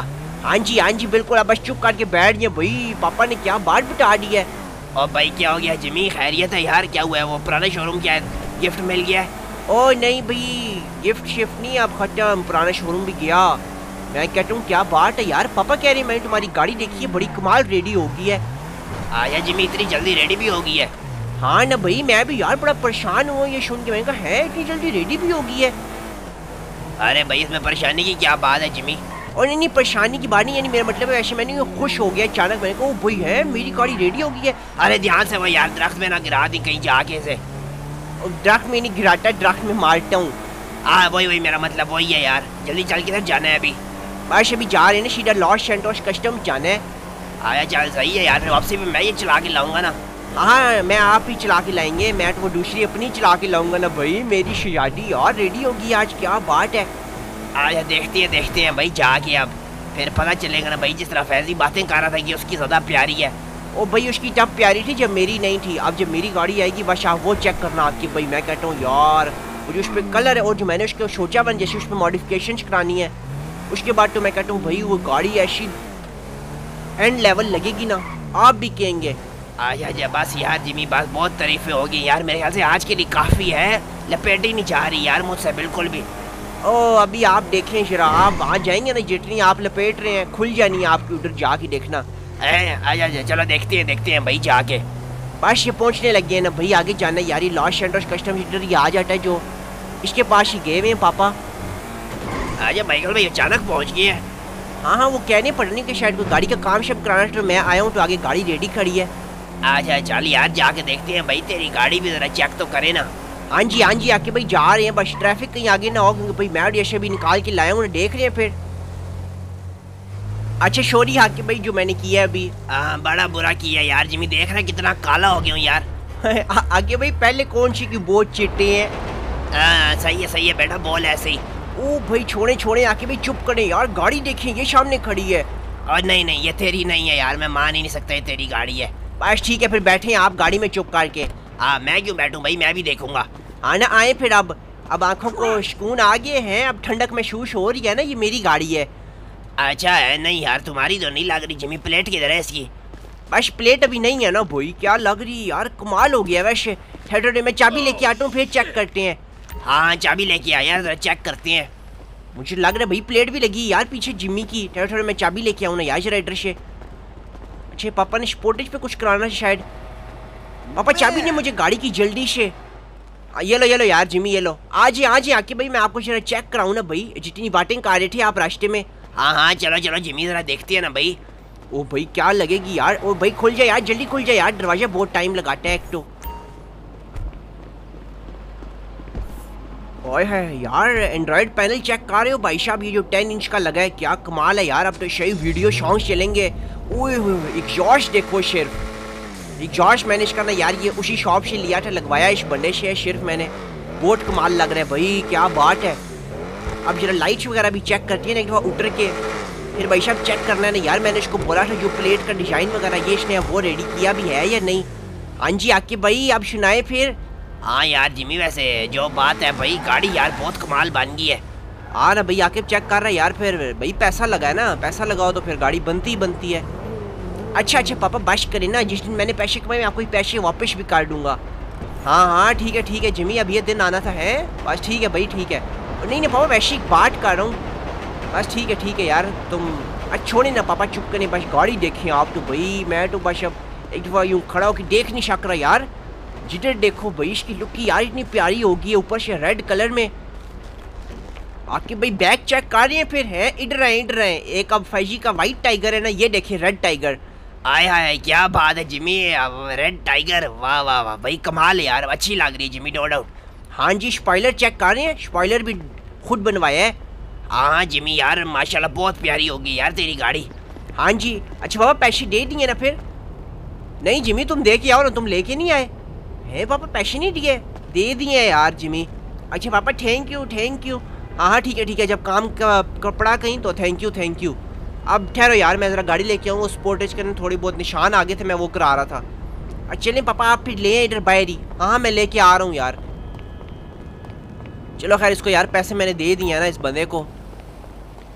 Speaker 1: हाँ जी हाँ जी बिल्कुल, अब बस चुप करके बैठ गए भाई, पापा ने क्या बात बिठा दी है।
Speaker 3: और भाई क्या हो गया जिमी, खैरियत है यार? क्या हुआ है? वो पुराना शोरूम क्या है, गिफ्ट मिल गया है?
Speaker 1: ओ नहीं भाई, गिफ्ट शिफ्ट नहीं, अब खत्म, पुराना शोरूम भी गया। मैं कहता हूँ क्या बात है यार, पापा कह रहे हैं मैंने तुम्हारी गाड़ी देखी है, बड़ी कमाल रेडी हो गई है।
Speaker 3: आया जिमी, इतनी जल्दी रेडी भी हो गई है?
Speaker 1: हाँ ना भाई, मैं भी यार बड़ा परेशान हुआ ये सुन के, मैंने कहा है इतनी जल्दी रेडी भी हो गई है।
Speaker 3: अरे भाई इसमें परेशानी की क्या बात है जिमी?
Speaker 1: और नहीं नहीं परेशानी की बात नहीं, यानी मेरा मतलब है ऐसे मैंने खुश हो गया अचानक, मैंने कहा भाई है मेरी गाड़ी रेडी हो गई है।
Speaker 3: अरे ध्यान से वो यार, दरख्त में ना गिरा दी कहीं जाके से।
Speaker 1: दरख्त में नहीं गिराता, दरख्त में मारता हूँ।
Speaker 3: हाँ वही वही मेरा मतलब वही है यार। जल्दी चल किधर जाना है अभी?
Speaker 1: बस अभी जा रहे हैं ना सीधा लॉस सेंटोस कस्टम जाना है।
Speaker 3: आया चल सही है यार, फिर वापसी में मैं ये चला के लाऊंगा ना।
Speaker 1: हाँ मैं आप ही चला के लाएंगे, मैं तो वो दूसरी अपनी चला के लाऊंगा ना भाई। मेरी शहजादी और रेडी होगी आज, क्या बात है।
Speaker 3: आया देखते हैं देखते हैं भाई जाके, अब फिर पता चलेगा ना भाई। जिस तरह फैजी बातें कर रहा था कि उसकी ज़्यादा प्यारी है,
Speaker 1: ओ भाई उसकी तब प्यारी थी जब मेरी नहीं थी, अब जब मेरी गाड़ी आएगी बस आप वो चेक करना आपकी। भाई मैं कहता हूँ यार वो जो उस पर कलर है और जो मैंने उसको सोचा बन जैसे उस पर मॉडिफिकेशन करानी है, उसके बाद तो मैं कहता हूँ भाई वो गाड़ी ऐसी एंड लेवल लगेगी ना, आप भी कहेंगे।
Speaker 3: आजा जा बस यार जिमी, बस बहुत तारीफें होगी यार, मेरे ख्याल से आज के लिए काफ़ी है। लपेट ही नहीं जा रही यार मुझसे बिल्कुल भी।
Speaker 1: ओ अभी आप देखें जरा, आप वहाँ जाएंगे ना जितनी आप लपेट रहे हैं खुल जानी है आपकी, उधर जाके देखना।
Speaker 3: आजा जा चलो देखते हैं देखते हैं भाई जाके।
Speaker 1: बस ये पहुँचने लग गए ना भाई, आगे जाना है यार। ये लॉस सेंटर्स कस्टम सेंटर ये आ जाता है जो, इसके पास ही गए हुए हैं पापा।
Speaker 3: आजा माइकल भाई अचानक पहुँच गए हैं।
Speaker 1: हाँ हाँ वो कहने पड़ने कि शायद कोई गाड़ी का काम शम कराना, तो मैं आया हूँ तो आगे गाड़ी रेडी खड़ी है।
Speaker 3: आजा चल यार जाके देखते हैं भाई, तेरी गाड़ी भी ज़रा चेक तो करे ना।
Speaker 1: हाँ जी हाँ जी आके भाई जा रहे हैं, बस ट्रैफिक कहीं आगे ना हो, क्योंकि भाई मैं जैसे भी निकाल के लाया हूँ, देख रहे हैं फिर। अच्छा शोरी आके भाई जो मैंने किया है अभी।
Speaker 3: हाँ बड़ा बुरा किया यार जिमी, देख रहा कितना काला हो गया हूँ यार।
Speaker 1: आ, आगे भाई पहले कौन सी की बहुत चिट्टे हैं।
Speaker 3: हाँ सही है सही है बेटा, बोल ऐसे ही।
Speaker 1: ओ भाई छोड़े छोड़े आके भाई चुप करें यार, गाड़ी देखें ये सामने खड़ी है।
Speaker 3: और नहीं नहीं ये तेरी नहीं है यार, मैं मान ही नहीं सकता ये तेरी गाड़ी है।
Speaker 1: बस ठीक है फिर बैठे हैं आप गाड़ी में चुप करके।
Speaker 3: हाँ मैं क्यों बैठूं भाई, मैं भी देखूंगा।
Speaker 1: आना आए फिर, अब अब आंखों को सुकून आ गए हैं, अब ठंडक महसूस हो रही है ना, ये मेरी गाड़ी है।
Speaker 3: अच्छा है, नहीं यार तुम्हारी तो नहीं लग रही जिमी, प्लेट किधर है इसकी?
Speaker 1: बस प्लेट अभी नहीं है ना भाई, क्या लग रही यार, कमाल हो गया वैसे। ठहरो मैं चाबी लेके आता हूँ फिर चेक करते हैं।
Speaker 3: हाँ चाबी लेके आया यार, जरा चेक करते हैं।
Speaker 1: मुझे लग रहा है भाई प्लेट भी लगी यार पीछे जिम्मी की। ठहरो मैं चाबी लेके आऊँ ना यार जरा इधर से। अच्छा पापा ने स्पोर्टेज पे कुछ कराना शायद। पापा चाबी ने मुझे गाड़ी की जल्दी से। ये लो ये लो यार जिम्मी, ये लो आज ही आज ही आके भाई मैं आपको जरा चेक कराऊँ ना भाई, जितनी बातें कर रहे थे आप रास्ते में।
Speaker 3: हाँ हाँ चलो चलो जिम्मी जरा देखते हैं ना भाई।
Speaker 1: ओ भाई क्या लगेगी यार, ओ भाई खुल जाए यार, जल्दी खुल जाए यार, दरवाजा बहुत टाइम लगाता है एक तो। ओए है यार, एंड्रॉयड पैनल चेक कर रहे हो भाई साहब, ये जो टेन इंच का लगा है, क्या कमाल है यार। अब तो सही वीडियो सॉन्ग्स चलेंगे। ओए एग्जॉस्ट देखो सिर्फ, एग्जॉस्ट मैंने इसका ना यार ये उसी शॉप से लिया था, लगवाया इस बंदे से है सिर्फ मैंने, बहुत कमाल लग रहा है भाई, क्या बात है। अब जरा लाइट्स वगैरह भी चेक करती है ना एक दफ़ा उतर के, फिर भाई साहब चेक करना है ना यार। मैंने इसको बोला था जो प्लेट का डिज़ाइन वगैरह ये इसने वो रेडी किया भी है या नहीं। हाँ जी आके भाई अब सुनाए फिर।
Speaker 3: हाँ यार जिम्मी वैसे जो बात है भाई, गाड़ी यार बहुत कमाल बन गई है।
Speaker 1: हाँ ना भाई आके चेक कर रहा है यार, फिर भाई पैसा लगा है ना, पैसा लगाओ तो फिर गाड़ी बनती ही बनती है। अच्छा अच्छा पापा बश करें ना, जिस दिन मैंने पैसे कमाए मैं आपको पैसे वापस भी कर दूंगा। हाँ हाँ ठीक है ठीक है जिम्मी, अब ये दिन आना था है, बस ठीक है भाई ठीक है। नहीं नहीं पापा वैसे ही बात कर रहा हूँ, बस ठीक है ठीक है यार तुम। अच्छा छोड़े ना पापा चुप करें, बस गाड़ी देखें आप तो भाई, मैं तो बस अब एक दफ़ा यूँ खड़ा होकर देख नहीं सक रहा यार। जिधर देखो भाई इसकी लुक की यार इतनी प्यारी होगी है, ऊपर से रेड कलर में। आके भाई बैग चेक कर रहे हैं फिर हैं, इधर आए इधर आए। एक अब फैजी का वाइट टाइगर है ना, ये देखिए रेड टाइगर।
Speaker 3: आय हाय क्या बात है जिम्मी, रेड टाइगर, वाह वाह वाह भाई कमाल है यार, अच्छी लग रही है जिम्मी नो डाउट।
Speaker 1: हाँ जी स्पॉइलर चेक कर रहे हैं, स्पॉइलर भी खुद बनवाया है।
Speaker 3: हाँ जिम्मी यार माशाल्लाह बहुत प्यारी होगी यार तेरी गाड़ी।
Speaker 1: हाँ जी अच्छा पापा पैसे दे दिए ना फिर? नहीं जिम्मी तुम दे के आओ ना, तुम लेके नहीं आए हैं। पापा पैसे नहीं दिए? दे दिए यार जिम्मी। अच्छा पापा थैंक यू थैंक यू। हाँ हाँ ठीक है ठीक है, जब काम का कपड़ा कहीं तो थैंक यू थैंक यू। अब ठहरो यार मैं ज़रा गाड़ी लेके आऊँ, स्पोर्टेज करने थोड़ी बहुत निशान आगे थे, मैं वो करा रहा था। अच्छा चलें पापा आप फिर ले इधर बाहर ही। हाँ हाँ मैं लेके आ रहा हूँ यार। चलो खैर इसको यार पैसे मैंने दे दिए ना इस बंदे को।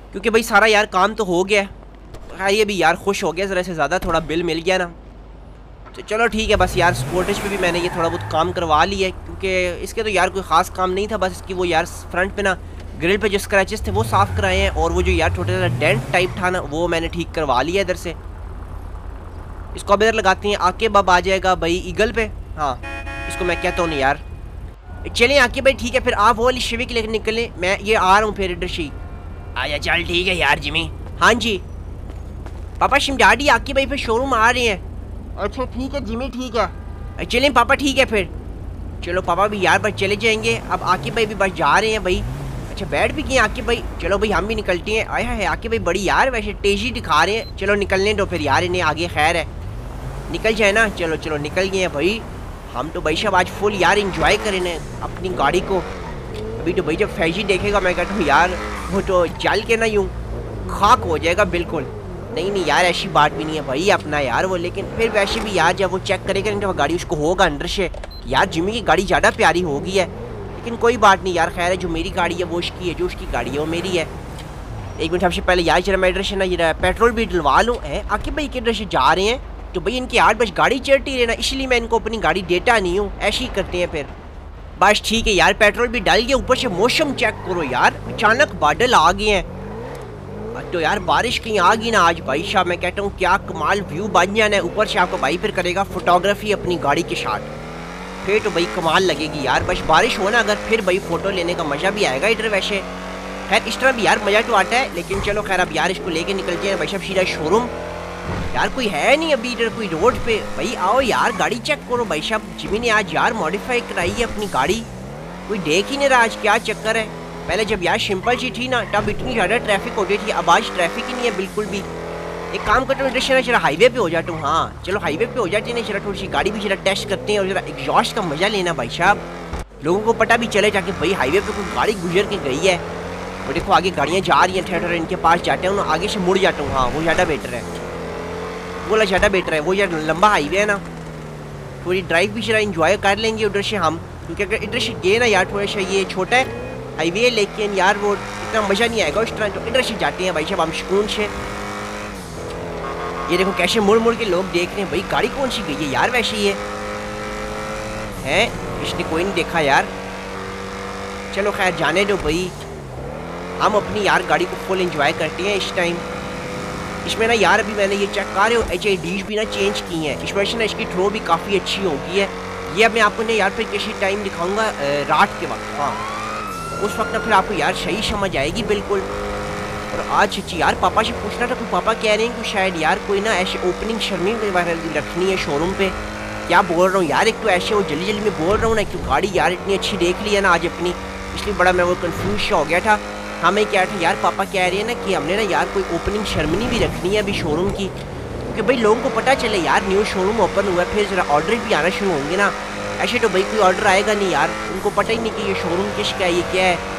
Speaker 1: क्योंकि भाई सारा यार काम तो हो गया है, ये भी यार खुश हो गया ज़रा से ज़्यादा, थोड़ा बिल मिल गया ना। तो चलो ठीक है, बस यार स्पोर्टेज पे भी मैंने ये थोड़ा बहुत काम करवा लिया है, क्योंकि इसके तो यार कोई ख़ास काम नहीं था, बस इसकी वो यार फ्रंट पे ना ग्रिल पे जो स्क्रैचेस थे वो साफ़ कराए हैं, और वो जो यार छोटा सा डेंट टाइप था ना वो मैंने ठीक करवा लिया इधर से। इसको अब इधर लगाते हैं, आके बब आ जाएगा भाई ईगल पे। हाँ इसको मैं कहता हूँ ना यार। चलें आके भाई ठीक है, फिर आप वो वाली शिवी के लेकर निकलें, मैं ये आ रहा हूँ फिर इधर से।
Speaker 3: आया चल ठीक है यार जिमी।
Speaker 1: हाँ जी पापा शिमडाडी आके भाई फिर शोरूम आ रहे हैं। अच्छा ठीक है जिमी ठीक है, चलें पापा ठीक है फिर। चलो पापा भी यार बस चले जाएंगे, अब आके भाई भी बस जा रहे हैं भाई। अच्छा बैठ भी गए आके भाई, चलो भाई हम भी निकलते हैं। आया है आके भाई बड़ी यार वैसे तेजी दिखा रहे हैं, चलो निकलने दो फिर यार इन्हें, आगे खैर है निकल जाए ना। चलो चलो निकल गए हैं भाई हम तो भाई साहब आज फुल यार इंजॉय करें अपनी गाड़ी को। अभी तो भाई जब फैजी देखेगा मैं कहता हूँ यार वो तो जल के ना यूँ खाक हो जाएगा बिल्कुल। नहीं नहीं यार ऐसी बात भी नहीं है भाई अपना यार वो, लेकिन फिर वैसे भी यार जब वो चेक करेगा नहीं तो गाड़ी उसको होगा अंदर से यार जिमी की गाड़ी ज़्यादा प्यारी हो गई है। लेकिन कोई बात नहीं यार खैर है, जो मेरी गाड़ी है वो उसकी है, जो उसकी गाड़ी है वो मेरी है। एक मिनट सबसे पहले यार जरा मैं इधर से ना जरा पेट्रोल भी डलवा लूँ है। आके भाई किधर से जा रहे हैं तो भाई इनकी आठ बज गाड़ी चढ़ती रहे ना, इसलिए मैं इनको अपनी गाड़ी देता नहीं हूँ, ऐसे ही करते हैं फिर। बस ठीक है यार पेट्रोल भी डाल गया, ऊपर से मौसम चेक करो यार अचानक बादल आ गए हैं। तो यार बारिश कहीं आ गई ना आज भाई साहब, मैं कहता हूँ क्या कमाल व्यू बन जाना है। ऊपर से आपको भाई फिर करेगा फोटोग्राफी अपनी गाड़ी के साथ, फिर तो भाई कमाल लगेगी यार। बस बारिश हो ना अगर फिर भाई फोटो लेने का मज़ा भी आएगा इधर। वैसे खैर इस तरह भी यार मज़ा तो आता है, लेकिन चलो खैर अब यार इसको लेके निकल जाए भाई साहब सीधा शोरूम। यार कोई है नहीं अभी इधर कोई रोड पे, भाई आओ यार गाड़ी चेक करो भाई साहब। जिमी ने आज यार मॉडिफाई कराई है अपनी गाड़ी, कोई देख ही नहीं रहा आज क्या चक्कर है। पहले जब यार सिंपल सी थी ना तब इतनी ज़्यादा ट्रैफिक होती थी, अब आज ट्रैफिक ही नहीं है बिल्कुल भी। एक काम करता हूँ इधर जरा हाईवे पे हो जाता हूँ। हाँ चलो हाईवे पे हो जाते हैं, जरा थोड़ी सी गाड़ी भी जरा टेस्ट करते हैं और जरा एग्जॉस्ट का मज़ा लेना भाई साहब, लोगों को पता भी चले जाके भाई हाईवे पे कोई गाड़ी गुजर के गई है। और देखो आगे गाड़ियाँ जा रही हैं, ठहर इनके पास जाते हैं ना, आगे से मुड़ जाता हूँ। हाँ वो ज़्यादा बेटर है, बोला ज़्यादा बेटर है, वो यार लंबा हाईवे है ना, थोड़ी ड्राइव भी जरा इंजॉय कर लेंगे उधर से हम, क्योंकि अगर इधर से गए ना यार थोड़ा सा ये छोटा है हाईवे है, लेकिन यार वो इतना मज़ा नहीं आएगा उस तरह। तो इधर से जाते हैं भाई साहब हम सुकून से। ये देखो कैसे मुड़ मुड़ के लोग देख रहे हैं, भाई गाड़ी कौन सी गई है यार वैसे ये है, इसने कोई नहीं देखा यार। चलो खैर जाने दो भाई, हम अपनी यार गाड़ी को फुल इंजॉय करते हैं इस टाइम। इसमें ना यार अभी मैंने ये चेक कर रहे हो एच आई डीज भी ना चेंज की हैं, इस वजह से ना इसकी थ्रो भी काफ़ी अच्छी हो गई है। ये अब मैं आपको ना यार फिर किसी टाइम दिखाऊंगा रात के वक्त, हाँ उस वक्त ना फिर आपको यार सही समझ आएगी बिल्कुल। और आज अच्छी यार पापा से पूछना था, तो पापा कह रहे हैं कि शायद यार कोई ना ऐसे ओपनिंग शर्मी रखनी है शोरूम पे। क्या बोल रहा हूँ यार, एक तो ऐसे वो जल्दी जल्दी में बोल रहा हूँ ना, क्यों गाड़ी यार इतनी अच्छी देख ली है ना आज अपनी, इसलिए बड़ा मैं वो कन्फ्यूज हो गया था। हमें क्या था यार पापा कह रहे हैं ना कि हमने ना यार कोई ओपनिंग शर्मनी भी रखनी है अभी शोरूम की, क्योंकि भाई लोगों को पता चले यार न्यू शोरूम ओपन हुआ है, फिर ज़रा ऑर्डर भी आना शुरू होंगे ना। ऐसे तो भाई कोई ऑर्डर आएगा नहीं यार, उनको पता ही नहीं कि ये शोरूम किसका है, ये क्या है।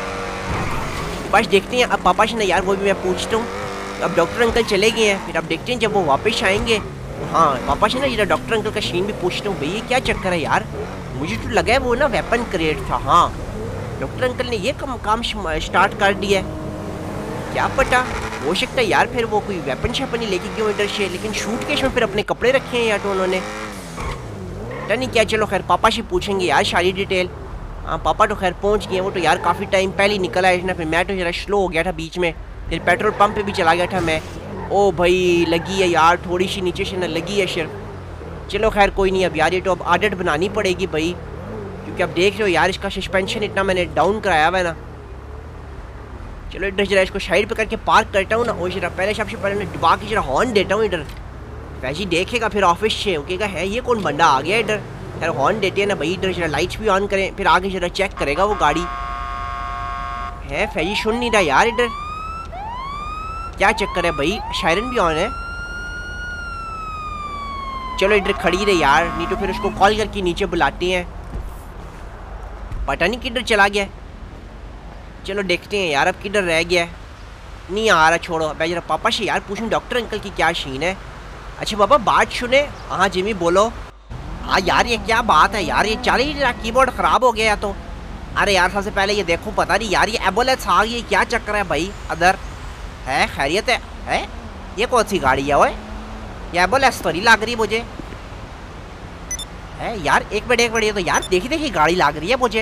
Speaker 1: बस देखते हैं अब पापा से ना यार वो भी मैं पूछता हूँ। अब डॉक्टर अंकल चले गए हैं, फिर अब देखते हैं जब वो वापस आएंगे। हाँ पापा से ना ये डॉक्टर अंकल का सीन भी पूछता हूँ, भाई ये क्या चक्कर है यार, मुझे तो लगा है वो ना वेपन क्रिएट था। हाँ डॉक्टर अंकल ने ये कम काम स्टार्ट कर दिया है, क्या पता हो सकता है यार फिर वो कोई वेपन शैपन ही लेके गए इधर से, लेकिन शूट केस में फिर अपने कपड़े रखे हैं या तो उन्होंने, पता नहीं क्या। चलो खैर पापा से पूछेंगे यार सारी डिटेल। हाँ पापा तो खैर पहुंच गए, वो तो यार काफ़ी टाइम पहले ही निकल आए ना, फिर मैं तो जरा स्लो हो गया था बीच में, फिर पेट्रोल पंप पे भी चला गया था मैं। ओ भाई लगी है यार थोड़ी सी नीचे से ना लगी है सिर्फ। चलो खैर कोई नहीं, अब यार ये तो अब आदत बनानी पड़ेगी भाई, क्योंकि अब देख रहे हो यार इसका सस्पेंशन इतना मैंने डाउन कराया हुआ है ना। चलो इधर जरा इसको साइड पे करके पार्क करता हूँ ना, और जरा पहले सबसे पहले मैं दबा के जरा हॉर्न देता हूँ इधर, वैसे ही देखेगा फिर ऑफिस से ओकेगा है ये कौन बंदा आ गया इधर। यार हॉर्न देते हैं ना भाई, इधर जरा लाइट्स भी ऑन करें, फिर आगे जरा चेक करेगा वो गाड़ी है। फैजी सुन नहीं रहा यार इधर, क्या चक्कर है भाई, सायरन भी ऑन है। चलो इधर खड़ी रहे यार, नहीं तो फिर उसको कॉल करके नीचे बुलाते हैं, पता नहीं किधर चला गया। चलो देखते हैं यार अब किधर रह गया है, नहीं आ रहा। छोड़ो मैं जरा पापा से यार पूछूं डॉक्टर अंकल की क्या सीन है। अच्छा पापा बात सुने। हाँ जिमी बोलो। हाँ यार ये क्या बात है यार, ये चल ही रहा, कीबोर्ड ख़राब हो गया तो। अरे यार सबसे पहले ये देखो, पता नहीं यार ये एम्बुलेंस आ गई, क्या चक्कर है भाई अदर। है खैरियत है, है? ये कौन सी गाड़ी है ओए? ये एम्बुलेंस तो नहीं लग रही मुझे है यार। एक मिनट एक मिनट, ये तो यार देखी देखी गाड़ी लग रही है मुझे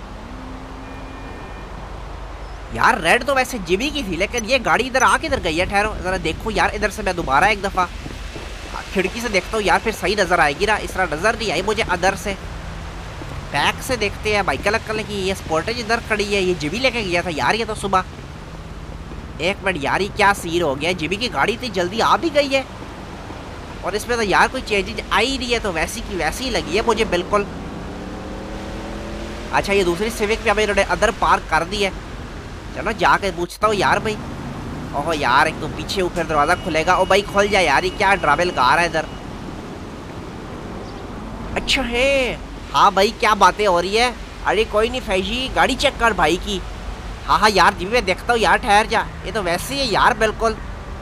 Speaker 1: यार। रेड तो वैसे जिमी की थी, लेकिन ये गाड़ी इधर आ किधर गई है? ठहरो जरा देखो यार, इधर से मैं दोबारा एक दफ़ा खिड़की से देखता हूँ यार, फिर सही नज़र आएगी ना। इस तरह नज़र नहीं आई मुझे अदर से। बैक से देखते हैं। बाइक कल की ये स्पोर्टेज इधर खड़ी है, ये जिमी लेके गया था यार ये तो सुबह। एक मिनट यार, ये क्या सीन हो गया? जिमी की गाड़ी इतनी जल्दी आ भी गई है और इसमें तो यार कोई चेंजेज आई नहीं है, तो वैसी की वैसी ही लगी है मुझे बिल्कुल। अच्छा, ये दूसरी सिविक पे हमें इन्होंने अंदर पार्क कर दी है। चलो जाके पूछता हूँ यार भाई। ओहो यार, एक तो पीछे ऊपर दरवाजा खुलेगा। ओ भाई खोल जा यार, ये क्या ड्रामे लगा रहा है इधर? अच्छा है, हाँ भाई क्या बातें हो रही है? अरे कोई नहीं फैजी, गाड़ी चेक कर भाई की। हाँ हाँ यार जी, मैं देखता हूँ यार, ठहर जा। ये तो वैसे ही है यार बिल्कुल।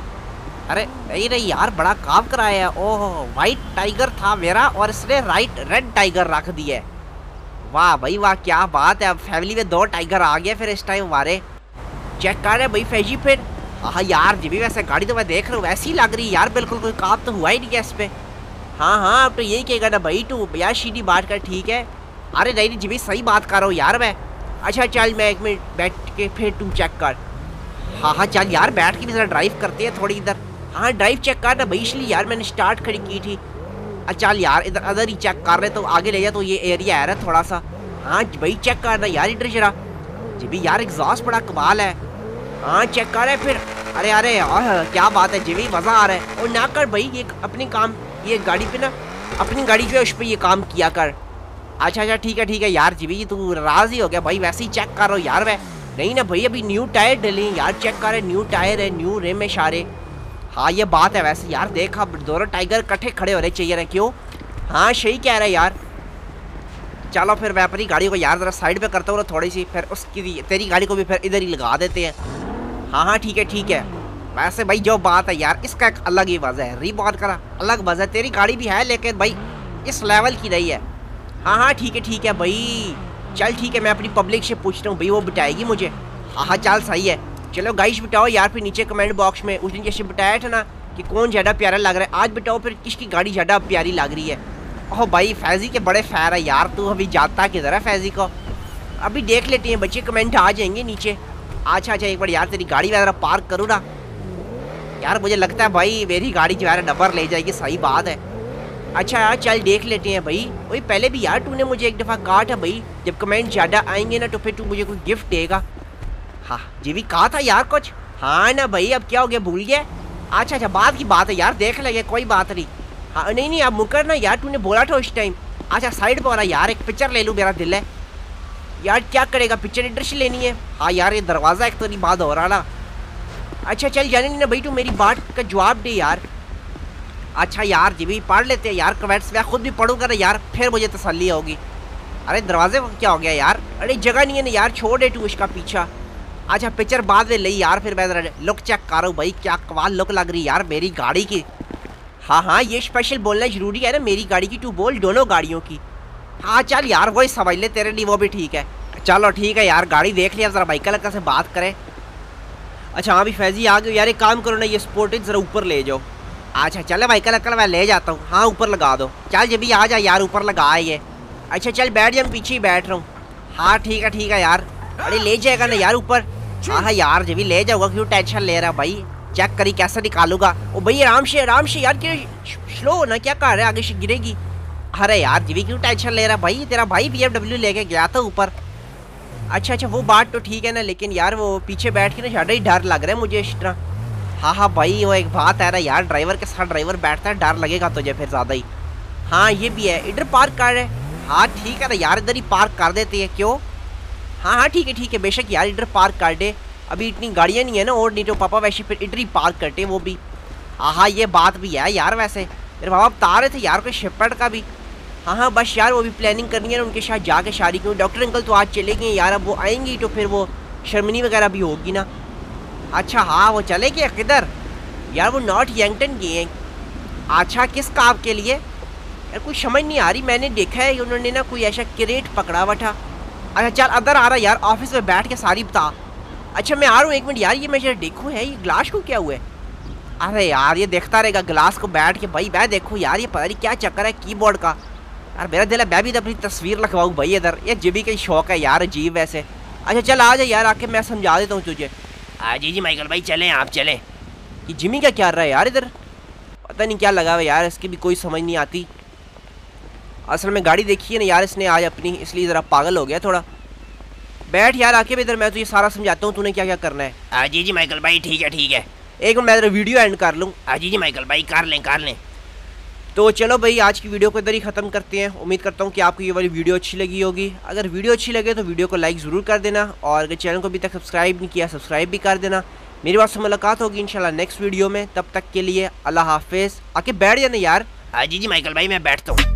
Speaker 1: अरे नहीं नहीं यार, बड़ा काम कराया है। ओह, वाइट टाइगर था मेरा और इसने राइट रेड टाइगर रख दी है। वाह भाई वाह, क्या बात है। अब फैमिली में दो टाइगर आ गए फिर इस टाइम हमारे। चेक कर रहे भाई फैजी फिर। हाँ यार जी भी, वैसे गाड़ी तो मैं देख रहा हूँ वैसी लग रही है यार बिल्कुल, कोई काम तो हुआ ही नहीं है इस पे। हाँ हाँ, अब तो यही कहेगा ना भाई तू यार, सीधी बात कर ठीक है। अरे नहीं नहीं जी भी, सही बात कर रहा हूँ यार मैं। अच्छा चल, मैं एक मिनट बैठ के फिर तू चेक कर। हाँ हाँ चल यार, बैठ के भी ज़रा ड्राइव करते हैं थोड़ी इधर। हाँ ड्राइव चेक कर ना भाई, इसलिए यार मैंने स्टार्ट खड़ी की थी। अच्छा चल यार, इधर अदर ही चेक कर रहे तो आगे ले जा, तो ये एरिया है थोड़ा सा। हाँ भाई चेक करना यार इधर जरा जी भी यार, एग्जॉस्ट बड़ा कमाल है। हाँ चेक कर रहे फिर। अरे अरे आह, क्या बात है जी भी, मज़ा आ रहा है। और ना कर भाई ये अपने काम, ये गाड़ी पे ना अपनी गाड़ी जो है उस पर ये काम किया कर। अच्छा अच्छा ठीक है ठीक है यार जी भी, तू राज़ी हो गया भाई? वैसे ही चेक कर रहा हूँ यार मैं। नहीं ना भाई, अभी न्यू टायर डले यार, चेक कर रहे न्यू टायर है, न्यू रिम है सारे। हाँ ये बात है वैसे यार, देखा दोनों टाइगर इकट्ठे खड़े हो रहे चाहिए ना, क्यों? हाँ सही कह रहे यार। चलो फिर मैं अपनी गाड़ी को यार ज़रा साइड पे करता हूँ ना थोड़ी सी, फिर उसकी तेरी गाड़ी को भी फिर इधर ही लगा देते हैं। हाँ हाँ ठीक है ठीक है। वैसे भाई जो बात है यार, इसका एक अलग ही वजह है, रीबॉर्न का अलग वजह है। तेरी गाड़ी भी है लेकिन भाई इस लेवल की नहीं है। हाँ हाँ ठीक है ठीक है भाई। चल ठीक है, मैं अपनी पब्लिक से पूछता हूँ भाई, वो बिठाएगी मुझे। हाँ हाँ चल सही है। चलो गाइस बताओ यार फिर नीचे कमेंट बॉक्स में, उस दिन जैसे बताया था ना कि कौन ज़्यादा प्यारा लग रहा है, आज बताओ फिर किसकी गाड़ी ज़्यादा प्यारी लग रही है। ओह भाई फैज़ी के बड़े फैर है यार, तू अभी जाता किधर है फैज़ी को? अभी देख लेते हैं बच्चे, कमेंट आ जाएंगे नीचे। अच्छा अच्छा एक बार यार तेरी गाड़ी वगैरह पार्क करूँ ना यार, मुझे लगता है भाई मेरी गाड़ी जो है नंबर ले जाएगी, सही बात है। अच्छा यार चल देख लेते हैं भाई। वही पहले भी यार तूने मुझे एक दफ़ा कहा था भाई, जब कमेंट ज़्यादा आएंगे ना तो फिर तू मुझे कोई गिफ्ट देगा। हाँ जी भी कहा था यार कुछ। हाँ ना भाई, अब क्या हो गया, भूल गया? अच्छा अच्छा बात की बात है यार, देख लेंगे कोई बात नहीं। हाँ नहीं नहीं अब मुकर ना यार, तूने बोला था उस टाइम। अच्छा साइड पर हो रहा यार, एक पिक्चर ले लूँ मेरा दिल है यार। क्या करेगा, पिक्चर इधर से लेनी है? हाँ यार ये दरवाज़ा एक तो नहीं बात हो रहा ना। अच्छा चल जाने नहीं ना भाई, तू मेरी बात का जवाब दे यार। अच्छा यार जी भी पढ़ लेते हैं यार कमेंट्स, मैं खुद भी पढ़ूंगा ना यार, फिर मुझे तसल्ली होगी। अरे दरवाजे को क्या हो गया यार? अरे जगह नहीं है ना यार, छोड़ दे तू इसका पीछा। अच्छा पिक्चर बाद में ले यार, फिर मैं लुक चेक कर रहा हूँ भाई, क्या कमाल लुक लग रही है यार मेरी गाड़ी की। हाँ हाँ ये स्पेशल बोलना ज़रूरी है ना, मेरी गाड़ी की तू बोल, दोनों गाड़ियों की। हाँ चल यार वही समझ ले, तेरे लिए वो भी ठीक है। चलो ठीक है यार, गाड़ी देख लिया, ज़रा बाइक लड़का से बात करें। अच्छा हाँ भी फैज़ी आ गए यार, एक काम करो ना, ये स्पोर्टेज ज़रा ऊपर ले जाओ। अच्छा चले भाई कल कल मैं ले जाता हूँ। हाँ ऊपर लगा दो, चल जब भी आ जा यार, ऊपर लगा ये। अच्छा चल बैठ जा, मैं पीछे ही बैठ रहा हूँ। हाँ ठीक है ठीक है यार। अरे ले जाएगा ना यार ऊपर? हाँ हाँ यार जब भी ले जाऊँगा, क्यों टेंशन ले रहा भाई, चेक करी कैसे निकालूंगा। ओ भाई आराम से आराम से यार, क्यों स्लो ना, क्या कर रहा है, आगे से गिरेगी। अरे यार जी भी क्यों टेंशन ले रहा भाई, तेरा भाई बी एम डब्ल्यू लेके गया था ऊपर। अच्छा अच्छा वो बात तो ठीक है ना, लेकिन यार वो पीछे बैठ के ना ज़्यादा ही डर लग रहा है मुझे इस तरह। हाँ हाँ भाई वो एक बात है ना यार, ड्राइवर के साथ ड्राइवर बैठता है, डर लगेगा तुझे फिर ज़्यादा ही। हाँ ये भी है, इधर पार्क कर रहे। हाँ ठीक है ना यार, इधर ही पार्क कर देते हैं, क्यों? हाँ हाँ ठीक है ठीक है, बेशक यार इधर पार्क कर दे, अभी इतनी गाड़ियाँ नहीं है ना, और नहीं तो पापा वैसे फिर इधर ही पार्क करते वो भी। हाँ हाँ ये बात भी है यार, वैसे मेरे पापा बता रहे थे यार कोई शिपट का भी। हाँ हाँ बस यार वो भी प्लानिंग करनी है ना उनके साथ जाके शादी, क्यों डॉक्टर अंकल तो आज चले गए यार, अब वो आएंगी तो फिर वो शर्मनी वगैरह भी होगी ना। अच्छा हाँ वो चले गए किधर यार? वो नॉर्थ यंगटन गए हैं। अच्छा किस काम के लिए यार, कुछ समझ नहीं आ रही। मैंने देखा है उन्होंने ना कोई ऐसा क्रेट पकड़ा हुआ था। अच्छा चल अंदर आ रहा यार, ऑफिस में बैठ के सारी बता। अच्छा मैं आ रहा हूँ, एक मिनट यार, ये मैं देखूँ है ये ग्लास को क्या हुआ है। अरे यार ये देखता रहेगा ग्लास को बैठ के, भाई मैं देखो यार ये पता नहीं क्या चक्कर है कीबोर्ड का। यार मेरा दिल है मैं भी तो अपनी तस्वीर लगवाऊँ भाई इधर, ये जिमी का शौक है यार अजीब वैसे। अच्छा चल आ जा यार, आके मैं समझा देता हूँ तुझे।
Speaker 3: हाँ जी जी माइकल भाई चलें, आप चलें।
Speaker 1: ये जिमी क्या क्या रहा है यार इधर, पता नहीं क्या लगा हुआ यार, इसकी भी कोई समझ नहीं आती। असल में गाड़ी देखी है ना यार इसने आज अपनी, इसलिए ज़रा पागल हो गया थोड़ा। बैठ यार आके भी इधर, मैं तुझे सारा समझाता हूँ तूने क्या क्या करना है।
Speaker 3: हाँ जी जी माइकल भाई ठीक है ठीक है।
Speaker 1: एक मिनट मैं इधर वीडियो एंड कर लूँ।
Speaker 3: हाँ जी जी माइकल भाई कर लें कर लें।
Speaker 1: तो चलो भाई आज की वीडियो को इधर ही ख़त्म करते हैं। उम्मीद करता हूँ कि आपको ये वाली वीडियो अच्छी लगी होगी। अगर वीडियो अच्छी लगे तो वीडियो को लाइक ज़रूर कर देना, और अगर चैनल को अभी तक सब्सक्राइब नहीं किया सब्सक्राइब भी कर देना। मेरी बात से मुलाकात होगी इंशाल्लाह नेक्स्ट वीडियो में, तब तक के लिए अल्लाह हाफिज़। आके बैठ जाना यार।
Speaker 3: हाँ जी जी माइकल भाई मैं बैठता हूँ।